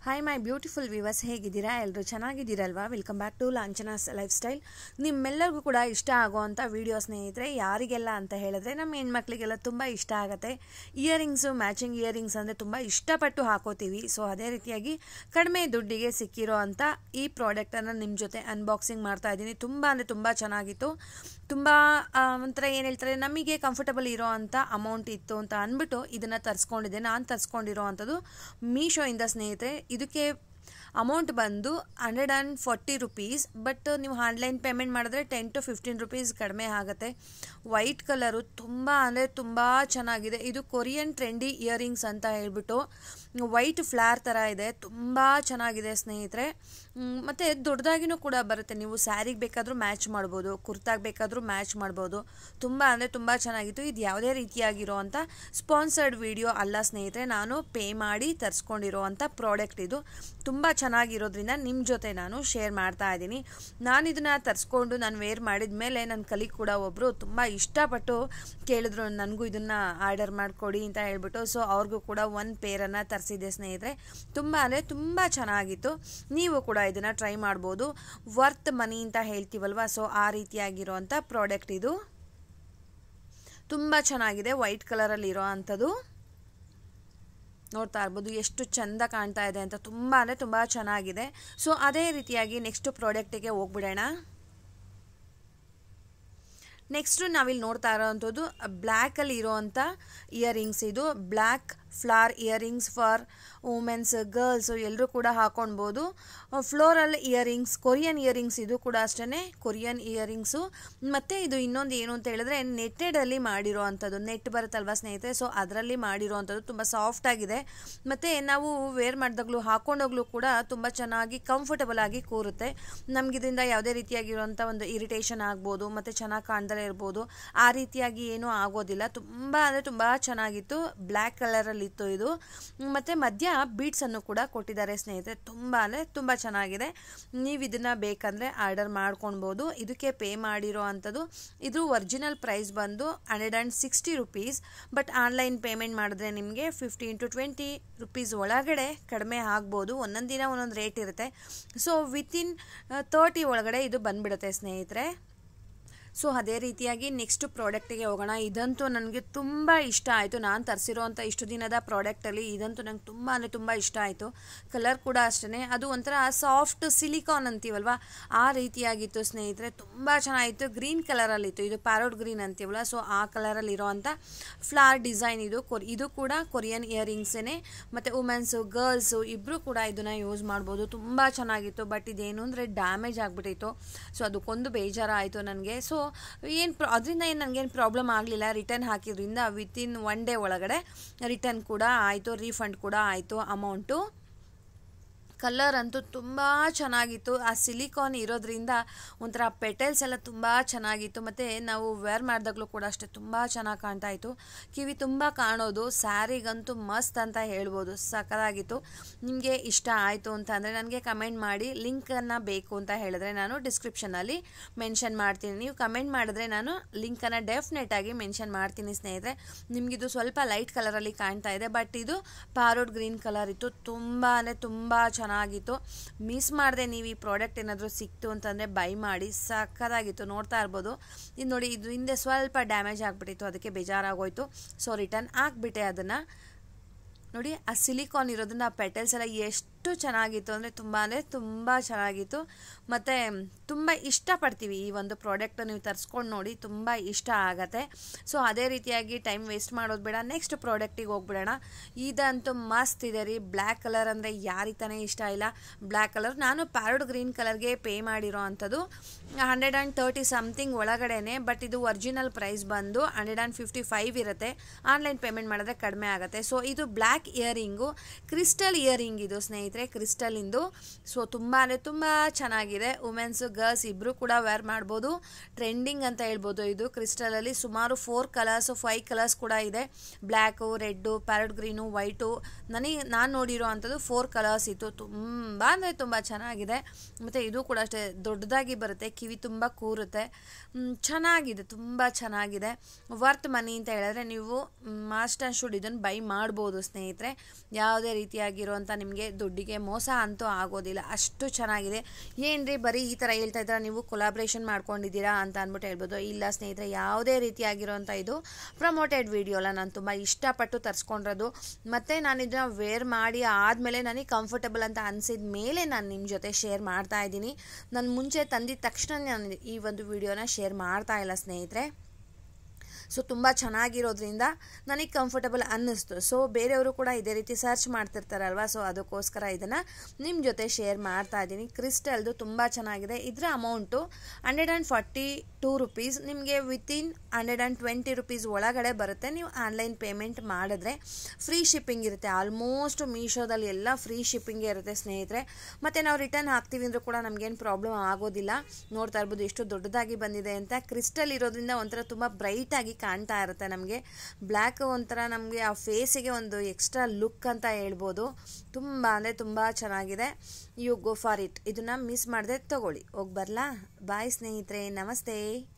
Hi my beautiful viewers, ಹೇಗಿದ್ದೀರಾ? ಎಲ್ಲರೂ ಚೆನ್ನಾಗಿದ್ದೀರಲ್ವಾ? Welcome back to Lanchana's lifestyle. ನಿಮ್ಮೆಲ್ಲರಿಗೂ ಕೂಡ ಇಷ್ಟ ಆಗೋವಂಥ ವಿಡಿಯೋ ಸ್ನೇಹಿತರೆ. ಯಾರಿಗೆಲ್ಲ ಅಂತ ಹೇಳಿದ್ರೆ ನಮ್ಮ ಹೆಣ್ಮಕ್ಳಿಗೆಲ್ಲ ತುಂಬ ಇಷ್ಟ ಆಗುತ್ತೆ. ಇಯರಿಂಗ್ಸು, ಮ್ಯಾಚಿಂಗ್ ಇಯರಿಂಗ್ಸ್ ಅಂದರೆ ತುಂಬ ಇಷ್ಟಪಟ್ಟು ಹಾಕೋತೀವಿ. ಸೊ ಅದೇ ರೀತಿಯಾಗಿ ಕಡಿಮೆ ದುಡ್ಡಿಗೆ ಸಿಕ್ಕಿರೋ ಅಂಥ ಈ ಪ್ರಾಡಕ್ಟನ್ನು ನಿಮ್ಮ ಜೊತೆ ಅನ್ಬಾಕ್ಸಿಂಗ್ ಮಾಡ್ತಾ ಇದ್ದೀನಿ. ತುಂಬ ಅಂದರೆ ತುಂಬ ಚೆನ್ನಾಗಿತ್ತು. ತುಂಬ ಒಂಥರ ಏನು ಹೇಳ್ತಾರೆ, ನಮಗೆ ಕಂಫರ್ಟಬಲ್ ಇರೋ ಅಂಥ ಅಮೌಂಟ್ ಇತ್ತು ಅಂತ ಅಂದ್ಬಿಟ್ಟು ಇದನ್ನು ತರಿಸ್ಕೊಂಡಿದ್ದೆ. ನಾನು ತರಿಸ್ಕೊಂಡಿರೋ ಅಂಥದ್ದು ಮೀಶೋಯಿಂದ ಸ್ನೇಹಿತರೆ. ಇದಕ್ಕೆ ಅಮೌಂಟ್ ಬಂದು 140 ರುಪೀಸ್. ಬಟ್ ನೀವು ಆನ್ಲೈನ್ ಪೇಮೆಂಟ್ ಮಾಡಿದ್ರೆ 10 to 15 ರುಪೀಸ್ ಕಡಿಮೆ ಆಗುತ್ತೆ. ವೈಟ್ ಕಲರು ತುಂಬ ಅಂದರೆ ತುಂಬ ಚೆನ್ನಾಗಿದೆ. ಇದು ಕೊರಿಯನ್ ಟ್ರೆಂಡಿ ಇಯರಿಂಗ್ಸ್ ಅಂತ ಹೇಳ್ಬಿಟ್ಟು ವೈಟ್ ಫ್ಲಾರ್ ಥರ ಇದೆ. ತುಂಬ ಚೆನ್ನಾಗಿದೆ ಸ್ನೇಹಿತರೆ. ಮತ್ತು ದೊಡ್ಡದಾಗಿನೂ ಕೂಡ ಬರುತ್ತೆ. ನೀವು ಸ್ಯಾರಿಗೆ ಬೇಕಾದರೂ ಮ್ಯಾಚ್ ಮಾಡ್ಬೋದು, ಕುರ್ತಾಗೆ ಬೇಕಾದರೂ ಮ್ಯಾಚ್ ಮಾಡ್ಬೋದು. ತುಂಬ ಅಂದರೆ ತುಂಬ ಚೆನ್ನಾಗಿತ್ತು. ಇದು ಯಾವುದೇ ರೀತಿಯಾಗಿರೋ ಅಂಥ ಸ್ಪಾನ್ಸರ್ಡ್ ವಿಡಿಯೋ ಅಲ್ಲ ಸ್ನೇಹಿತರೆ. ನಾನು ಪೇ ಮಾಡಿ ತರಿಸ್ಕೊಂಡಿರೋ ಅಂಥ ಪ್ರಾಡಕ್ಟ್ ಇದು. ತುಂಬ ಚೆನ್ನಾಗಿರೋದ್ರಿಂದ ನಿಮ್ಮ ಜೊತೆ ನಾನು ಶೇರ್ ಮಾಡ್ತಾ ಇದ್ದೀನಿ. ನಾನು ಇದನ್ನು ತರಿಸ್ಕೊಂಡು ನಾನು ವೇರ್ ಮಾಡಿದ ಮೇಲೆ ನನ್ನ ಕಲಿಗೆ ಕೂಡ ಒಬ್ಬರು ತುಂಬ ಇಷ್ಟಪಟ್ಟು ಕೇಳಿದ್ರು, ನನಗೂ ಇದನ್ನು ಆರ್ಡರ್ ಮಾಡಿಕೊಡಿ ಅಂತ ಹೇಳ್ಬಿಟ್ಟು. ಸೊ ಅವ್ರಿಗೂ ಕೂಡ ಒಂದು ಪೇರನ್ನು ತರಿಸಿದ್ದೆ ಸ್ನೇಹಿತರೆ. ತುಂಬ ಅಂದರೆ ತುಂಬ ಚೆನ್ನಾಗಿತ್ತು. ನೀವು ಕೂಡ ಇದನ್ನು ಟ್ರೈ ಮಾಡ್ಬೋದು. ವರ್ತ್ ಮನಿ ಅಂತ ಹೇಳ್ತೀವಲ್ವ, ಸೊ ಆ ರೀತಿಯಾಗಿರೋವಂಥ ಪ್ರಾಡಕ್ಟ್ ಇದು. ತುಂಬ ಚೆನ್ನಾಗಿದೆ. ವೈಟ್ ಕಲರಲ್ಲಿ ಇರೋ ಅಂಥದ್ದು ನೋಡ್ತಾ ಇರ್ಬೋದು, ಎಷ್ಟು ಚೆಂದ ಕಾಣ್ತಾ ಇದೆ ಅಂತ. ತುಂಬ ಅಂದರೆ ತುಂಬ ಚೆನ್ನಾಗಿದೆ. ಸೊ ಅದೇ ರೀತಿಯಾಗಿ ನೆಕ್ಸ್ಟ್ ಪ್ರಾಡಕ್ಟಿಗೆ ಹೋಗ್ಬಿಡೋಣ. ನೆಕ್ಸ್ಟು ನಾವಿಲ್ಲಿ ನೋಡ್ತಾ ಇರೋವಂಥದ್ದು ಬ್ಲ್ಯಾಕಲ್ಲಿ ಇರೋವಂಥ ಇಯರಿಂಗ್ಸ್. ಇದು black floral earrings for womens, girls ಎಲ್ಲರೂ ಕೂಡ ಹಾಕೊಳ್ಬೋದು. Floral earrings, Korean earrings. ಇದು ಕೂಡ ಅಷ್ಟೇ ಕೊರಿಯನ್ ಇಯರಿಂಗ್ಸು. ಮತ್ತು ಇದು ಇನ್ನೊಂದು ಏನು ಅಂತ ಹೇಳಿದ್ರೆ ನೆಟ್ಟೆಡಲ್ಲಿ ಮಾಡಿರೋ ಅಂಥದ್ದು. ನೆಟ್ ಬರುತ್ತಲ್ವ ಸ್ನೇಹಿತರೆ, ಸೊ ಅದರಲ್ಲಿ ಮಾಡಿರೋ ಅಂಥದ್ದು. ತುಂಬ ಸಾಫ್ಟಾಗಿದೆ. ಮತ್ತು ನಾವು ವೇರ್ ಮಾಡಿದಾಗಲೂ ಹಾಕೊಂಡೋಗ್ಲೂ ಕೂಡ ತುಂಬ ಚೆನ್ನಾಗಿ ಕಂಫರ್ಟಬಲ್ ಆಗಿ ಕೂರುತ್ತೆ. ನಮಗಿದ್ರಿಂದ ಯಾವುದೇ ರೀತಿಯಾಗಿರುವಂಥ ಒಂದು ಇರಿಟೇಷನ್ ಆಗ್ಬೋದು, ಮತ್ತು ಚೆನ್ನಾಗಿ ಕಾಣ್ದಲೇ ಇರ್ಬೋದು. ಆ ರೀತಿಯಾಗಿ ಏನೂ ಆಗೋದಿಲ್ಲ. ತುಂಬ ಅಂದರೆ ತುಂಬ ಚೆನ್ನಾಗಿತ್ತು. ಬ್ಲ್ಯಾಕ್ ಕಲರಲ್ಲಿ ಇತ್ತು ಇದು. ಮತ್ತು ಮಧ್ಯ ಬೀಡ್ಸ್ ಅನ್ನು ಕೂಡ ಕೊಟ್ಟಿದ್ದಾರೆ ಸ್ನೇಹಿತರೆ. ತುಂಬ ಅಂದರೆ ತುಂಬ ಚೆನ್ನಾಗಿದೆ. ನೀವು ಇದನ್ನು ಬೇಕಂದರೆ ಆರ್ಡರ್ ಮಾಡ್ಕೊಳ್ಬೋದು. ಇದಕ್ಕೆ ಪೇ ಮಾಡಿರೋ ಅಂಥದ್ದು ಇದು ಒರಿಜಿನಲ್ ಪ್ರೈಸ್ ಬಂದು 160 ರುಪೀಸ್. ಬಟ್ ಆನ್ಲೈನ್ ಪೇಮೆಂಟ್ ಮಾಡಿದ್ರೆ ನಿಮಗೆ 15 to 20 ರುಪೀಸ್ ಒಳಗಡೆ ಕಡಿಮೆ ಆಗ್ಬೋದು. ಒಂದೊಂದು ದಿನ ಒಂದೊಂದು ರೇಟ್ ಇರುತ್ತೆ. ಸೊ ವಿತಿನ್ 30 ಒಳಗಡೆ ಇದು ಬಂದ್ಬಿಡುತ್ತೆ ಸ್ನೇಹಿತರೆ. ಸೊ ಅದೇ ರೀತಿಯಾಗಿ ನೆಕ್ಸ್ಟ್ ಪ್ರಾಡಕ್ಟಿಗೆ ಹೋಗೋಣ. ಇದಂತೂ ನನಗೆ ತುಂಬ ಇಷ್ಟ ಆಯಿತು. ನಾನು ತರಿಸಿರೋವಂಥ ಇಷ್ಟು ದಿನದ ಪ್ರಾಡಕ್ಟಲ್ಲಿ ಇದಂತೂ ನಂಗೆ ತುಂಬ ಅಂದರೆ ತುಂಬ ಇಷ್ಟ ಆಯಿತು. ಕಲರ್ ಕೂಡ ಅಷ್ಟೇ, ಅದು ಒಂಥರ ಸಾಫ್ಟ್ ಸಿಲಿಕಾನ್ ಅಂತೀವಲ್ವ, ಆ ರೀತಿಯಾಗಿತ್ತು ಸ್ನೇಹಿತರೆ. ತುಂಬ ಚೆನ್ನಾಗಿತ್ತು. ಗ್ರೀನ್ ಕಲರಲ್ಲಿತ್ತು. ಇದು ಪ್ಯಾರೋಟ್ ಗ್ರೀನ್ ಅಂತೀವಲ್ಲ, ಸೊ ಆ ಕಲರಲ್ಲಿ ಇರೋವಂಥ ಫ್ಲಾರ್ ಡಿಸೈನ್ ಇದು. ಇದು ಕೂಡ ಕೊರಿಯನ್ ಇಯರಿಂಗ್ಸೇ. ಮತ್ತು ವುಮೆನ್ಸು, ಗರ್ಲ್ಸು ಇಬ್ಬರು ಕೂಡ ಇದನ್ನು ಯೂಸ್ ಮಾಡ್ಬೋದು. ತುಂಬ ಚೆನ್ನಾಗಿತ್ತು. ಬಟ್ ಇದೇನು ಅಂದರೆ ಡ್ಯಾಮೇಜ್ ಆಗಿಬಿಟ್ಟಿತ್ತು. ಸೊ ಅದಕ್ಕೊಂದು ಬೇಜಾರಾಯಿತು ನನಗೆ. ಸೊ ಅದರಿಂದ ಏನು ನನಗೇನು ಪ್ರಾಬ್ಲಮ್ ಆಗಲಿಲ್ಲ. ರಿಟರ್ನ್ ಹಾಕಿದ್ರಿಂದ ವಿತಿನ್ 1 ಡೇ ಒಳಗಡೆ ರಿಟರ್ನ್ ಕೂಡ ಆಯಿತು, ರೀಫಂಡ್ ಕೂಡ ಆಯಿತು ಅಮೌಂಟು. ಕಲರ್ ಅಂತೂ ತುಂಬ ಚೆನ್ನಾಗಿತ್ತು. ಆ ಸಿಲಿಕಾನ್ ಇರೋದ್ರಿಂದ ಒಂಥರ ಪೆಟಲ್ಸ್ ಎಲ್ಲ ತುಂಬ ಚೆನ್ನಾಗಿತ್ತು. ಮತ್ತು ನಾವು ವೇರ್ ಮಾಡಿದಾಗಲೂ ಕೂಡ ಅಷ್ಟೇ ತುಂಬ ಚೆನ್ನಾಗಿ ಕಾಣ್ತಾ ಇತ್ತು. ಕಿವಿ ತುಂಬ ಕಾಣೋದು. ಸ್ಯಾರಿಗಂತೂ ಮಸ್ತ್ ಅಂತ ಹೇಳ್ಬೋದು. ಸಖತ್ತಾಗಿತ್ತು. ನಿಮಗೆ ಇಷ್ಟ ಆಯಿತು ಅಂತ ಅಂದರೆ ನನಗೆ ಕಮೆಂಟ್ ಮಾಡಿ. ಲಿಂಕನ್ನು ಬೇಕು ಅಂತ ಹೇಳಿದ್ರೆ ನಾನು ಡಿಸ್ಕ್ರಿಪ್ಷನಲ್ಲಿ ಮೆನ್ಷನ್ ಮಾಡ್ತೀನಿ. ನೀವು ಕಮೆಂಟ್ ಮಾಡಿದ್ರೆ ನಾನು ಲಿಂಕನ್ನು ಡೆಫಿನೆಟಾಗಿ ಮೆನ್ಷನ್ ಮಾಡ್ತೀನಿ ಸ್ನೇಹಿತರೆ. ನಿಮಗಿದು ಸ್ವಲ್ಪ ಲೈಟ್ ಕಲರಲ್ಲಿ ಕಾಣ್ತಾ ಇದೆ, ಬಟ್ ಇದು ಪ್ಯಾರೋಟ್ ಗ್ರೀನ್ ಕಲರ್ ಇತ್ತು. ತುಂಬ ಅಂದರೆ ತುಂಬ ಚೆನ್ನಾಗಿತ್ತು. ಮಿಸ್ ಮಾಡಿದೆ ನೀವು ಈ ಪ್ರಾಡಕ್ಟ್ ಏನಾದರೂ ಸಿಕ್ತು ಅಂತಂದರೆ ಬೈ ಮಾಡಿ. ಸಕ್ಕತ್ತಾಗಿತ್ತು. ನೋಡ್ತಾ ಇರ್ಬೋದು. ಇದು ನೋಡಿ, ಇದು ಹಿಂದೆ ಸ್ವಲ್ಪ ಡ್ಯಾಮೇಜ್ ಆಗಿಬಿಟ್ಟಿತ್ತು, ಅದಕ್ಕೆ ಬೇಜಾರಾಗೋಯ್ತು. ಸೊ ರಿಟರ್ನ್ ಹಾಕ್ಬಿಟ್ಟೆ ಅದನ್ನು. ನೋಡಿ, ಆ ಸಿಲಿಕಾನ್ ಇರೋದನ್ನ ಆ ಪೆಟಲ್ಸ್ ಎಲ್ಲ ಎಷ್ಟು ಚೆನ್ನಾಗಿತ್ತು ಅಂದರೆ ತುಂಬ ಚೆನ್ನಾಗಿತ್ತು. ಮತ್ತು ತುಂಬ ಇಷ್ಟಪಡ್ತೀವಿ ಈ ಒಂದು ಪ್ರಾಡಕ್ಟ್. ನೀವು ತರಿಸ್ಕೊಂಡು ನೋಡಿ, ತುಂಬ ಇಷ್ಟ ಆಗತ್ತೆ. ಸೊ ಅದೇ ರೀತಿಯಾಗಿ ಟೈಮ್ ವೇಸ್ಟ್ ಮಾಡೋದು ಬೇಡ. ನೆಕ್ಸ್ಟ್ ಪ್ರಾಡಕ್ಟಿಗೆ ಹೋಗ್ಬಿಡೋಣ. ಇದಂತೂ ಮಸ್ತ್ ಇದೆ ರೀ. ಬ್ಲ್ಯಾಕ್ ಕಲರ್ ಅಂದರೆ ಯಾರಿಗೆ ತಾನೇ ಇಷ್ಟ ಇಲ್ಲ ಬ್ಲ್ಯಾಕ್ ಕಲರ್. ನಾನು ಪ್ಯಾರೋಟ್ ಗ್ರೀನ್ ಕಲರ್ಗೆ ಪೇ ಮಾಡಿರೋ ಅಂಥದ್ದು 130 ಸಮಥಿಂಗ್ ಒಳಗಡೆನೆ. ಬಟ್ ಇದು ಒರಿಜಿನಲ್ ಪ್ರೈಸ್ ಬಂದು 155 ಇರುತ್ತೆ. ಆನ್ಲೈನ್ ಪೇಮೆಂಟ್ ಮಾಡಿದ್ರೆ ಕಡಿಮೆ ಆಗುತ್ತೆ. ಸೊ ಇದು ಬ್ಲ್ಯಾಕ್ ಇಯರಿಂಗು, ಕ್ರಿಸ್ಟಲ್ ಇಯರಿಂಗ್ ಇದು ಸ್ನೇಹಿತರೆ, ಕ್ರಿಸ್ಟಲಿಂದು. ಸೊ ತುಂಬ ಅಂದರೆ ತುಂಬ ಚೆನ್ನಾಗಿದೆ. ವುಮೆನ್ಸು, ಗರ್ಲ್ಸ್ ಇಬ್ಬರು ಕೂಡ ವೇರ್ ಮಾಡ್ಬೋದು. ಟ್ರೆಂಡಿಂಗ್ ಅಂತ ಹೇಳ್ಬೋದು. ಇದು ಕ್ರಿಸ್ಟಲಲ್ಲಿ ಸುಮಾರು 4 ಕಲರ್ಸು 5 ಕಲರ್ಸ್ ಕೂಡ ಇದೆ. Black, red, parrot green, white. ನಾನು ನೋಡಿರೋ ಅಂಥದ್ದು 4 ಕಲರ್ಸ್ ಇತ್ತು. ತುಂಬ ಅಂದರೆ ತುಂಬ ಚೆನ್ನಾಗಿದೆ. ಮತ್ತು ಇದು ಕೂಡ ಅಷ್ಟೇ ದೊಡ್ಡದಾಗಿ ಬರುತ್ತೆ. ಕಿವಿ ತುಂಬ ಕೂರುತ್ತೆ. ಚೆನ್ನಾಗಿದೆ, ತುಂಬ ಚೆನ್ನಾಗಿದೆ. ವರ್ತ್ ಮನಿ ಅಂತ ಹೇಳಿದ್ರೆ ನೀವು ಮಾಸ್ಟ್ ಆ್ಯಂಡ್ ಶುಡ್ ಇದನ್ನು ಬೈ ಮಾಡ್ಬೋದು ಸ್ನೇಹಿತರೆ. ಸ್ನೇಹಿತರೆ. ಯಾವುದೇ ರೀತಿಯಾಗಿರುವಂಥ ನಿಮಗೆ ದುಡ್ಡಿಗೆ ಮೋಸ ಅಂತೂ ಆಗೋದಿಲ್ಲ, ಅಷ್ಟು ಚೆನ್ನಾಗಿದೆ. ಏನ್ರಿ ಬರೀ ಈ ಥರ ಹೇಳ್ತಾ ಇದ್ದೀರಾ, ನೀವು ಕೊಲಾಬ್ರೇಷನ್ ಮಾಡ್ಕೊಂಡಿದ್ದೀರಾ ಅಂತ ಅಂದ್ಬಿಟ್ಟು ಹೇಳ್ಬೋದು. ಇಲ್ಲ ಸ್ನೇಹಿತರೆ, ಯಾವುದೇ ರೀತಿಯಾಗಿರುವಂಥ ಇದು ಪ್ರಮೋಟೆಡ್ ವಿಡಿಯೋ ಅಲ್ಲ. ನಾನು ತುಂಬ ಇಷ್ಟಪಟ್ಟು ತರಿಸ್ಕೊಂಡಿರೋದು, ಮತ್ತು ನಾನು ಇದನ್ನು ವೇರ್ ಮಾಡಿ ಆದಮೇಲೆ ನನಗೆ ಕಂಫರ್ಟಬಲ್ ಅಂತ ಅನಿಸಿದ ಮೇಲೆ ನಾನು ನಿಮ್ಮ ಜೊತೆ ಶೇರ್ ಮಾಡ್ತಾ ಇದ್ದೀನಿ. ನಾನು ಮುಂಚೆ ತಂದಿದ ತಕ್ಷಣ ನಾನು ಈ ಒಂದು ವಿಡಿಯೋನ ಶೇರ್ ಮಾಡ್ತಾ ಇಲ್ಲ ಸ್ನೇಹಿತರೆ. ಸೊ ತುಂಬ ಚೆನ್ನಾಗಿರೋದ್ರಿಂದ ನನಗೆ ಕಂಫರ್ಟಬಲ್ ಅನ್ನಿಸ್ತು. ಸೊ ಬೇರೆಯವರು ಕೂಡ ಇದೇ ರೀತಿ ಸರ್ಚ್ ಮಾಡ್ತಿರ್ತಾರಲ್ವ, ಸೊ ಅದಕ್ಕೋಸ್ಕರ ಇದನ್ನು ನಿಮ್ಮ ಜೊತೆ ಶೇರ್ ಮಾಡ್ತಾ ಇದ್ದೀನಿ. ಕ್ರಿಸ್ಟಲ್ದು ತುಂಬ ಚೆನ್ನಾಗಿದೆ. ಇದರ ಅಮೌಂಟು 142 ರುಪೀಸ್. ನಿಮಗೆ ವಿತಿನ್ 120 ರುಪೀಸ್ ಒಳಗಡೆ ಬರುತ್ತೆ. ನೀವು ಆನ್ಲೈನ್ ಪೇಮೆಂಟ್ ಮಾಡಿದ್ರೆ ಫ್ರೀ ಶಿಪ್ಪಿಂಗ್ ಇರುತ್ತೆ. ಆಲ್ಮೋಸ್ಟ್ ಮೀಶೋದಲ್ಲಿ ಎಲ್ಲ ಫ್ರೀ ಶಿಪ್ಪಿಂಗೇ ಇರುತ್ತೆ ಸ್ನೇಹಿತರೆ. ಮತ್ತು ನಾವು ರಿಟರ್ನ್ ಹಾಕ್ತೀವಿ ಅಂದರೂ ಕೂಡ ನಮಗೇನು ಪ್ರಾಬ್ಲಮ್ ಆಗೋದಿಲ್ಲ. ನೋಡ್ತಾ ಇರ್ಬೋದು ಎಷ್ಟು ದೊಡ್ಡದಾಗಿ ಬಂದಿದೆ ಅಂತ. ಕ್ರಿಸ್ಟಲ್ ಇರೋದ್ರಿಂದ ಒಂಥರ ತುಂಬ ಬ್ರೈಟಾಗಿ ಕಾಣ್ತಾ ಇರುತ್ತೆ. ನಮಗೆ ಬ್ಲ್ಯಾಕ್ ಒಂಥರ ನಮಗೆ ಆ ಫೇಸಿಗೆ ಒಂದು ಎಕ್ಸ್ಟ್ರಾ ಲುಕ್ ಅಂತ ಹೇಳ್ಬೋದು. ತುಂಬ ಅಂದರೆ ತುಂಬ ಚೆನ್ನಾಗಿದೆ. You go for it. ಇದನ್ನು ಮಿಸ್ ಮಾಡದೆ ತಗೊಳ್ಳಿ. ಹೋಗಿ ಬರಲಾ? ಬಾಯ್ ಸ್ನೇಹಿತರೆ, ನಮಸ್ತೆ.